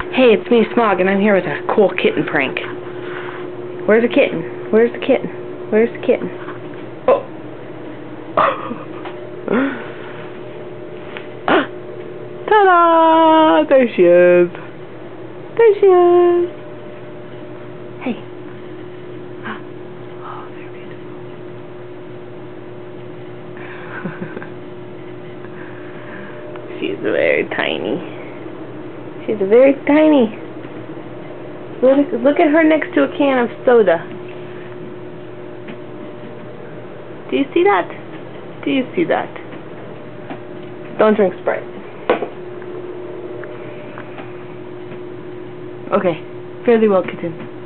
Hey, it's me, Smog, and I'm here with a cool kitten prank. Where's the kitten? Where's the kitten? Where's the kitten? Oh! Ta-da! There she is. There she is. Hey. Oh, they're beautiful. She's very tiny. She's very tiny. Look at her next to a can of soda. Do you see that? Do you see that? Don't drink Sprite. Okay. Fairly well, kitten.